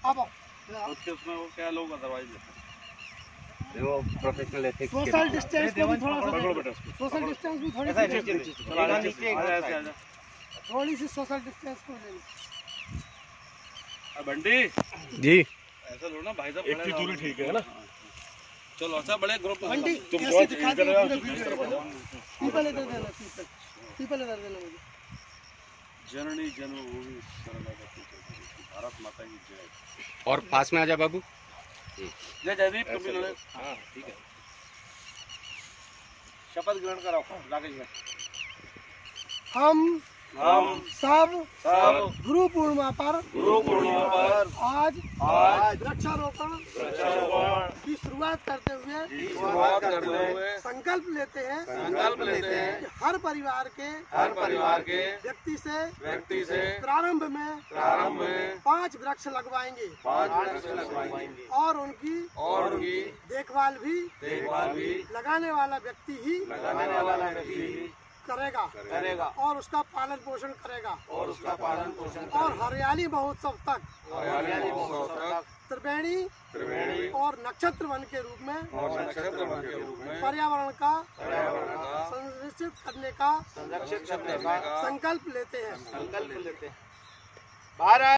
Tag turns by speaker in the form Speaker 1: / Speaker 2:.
Speaker 1: अब
Speaker 2: उसमें वो क्या लोग अदरवाइज
Speaker 3: वो प्रोफेशनल एथिक्स
Speaker 1: सोशल डिस्टेंस को भी थोड़ा सा सोशल डिस्टेंस भी थोड़ी सी सोशल डिस्टेंस को ले लो।
Speaker 2: बंटी
Speaker 3: जी
Speaker 2: ऐसा लो ना भाई साहब, इतनी दूरी ठीक है ना। चलो अच्छा, बड़े ग्रुप
Speaker 1: बंटी ऐसे दिखा दे पूरे वीडियो को। पीपल इधर देना, पीपल इधर देना मुझे।
Speaker 2: जननी जन्मभूमि भारत माता की जय।
Speaker 3: और पास में आ जा बाबू।
Speaker 2: जय जयदीप कभी लड़े। हाँ ठीक है। शपथ ग्रहण कराओ राकेश भाई।
Speaker 1: हम सब गुरु पूर्णिमा पर आज वृक्षारोपण की शुरुआत करते हुए संकल्प लेते हैं कि हर परिवार के व्यक्ति से प्रारंभ में 5 वृक्ष लगवाएंगे और उनकी देखभाल भी लगाने वाला व्यक्ति ही करेगा और उसका पालन पोषण करेगा और हरियाली महोत्सव तक त्रिवेणी और नक्षत्र वन के रूप में पर्यावरण का संरक्षित करने का संकल्प लेते हैं।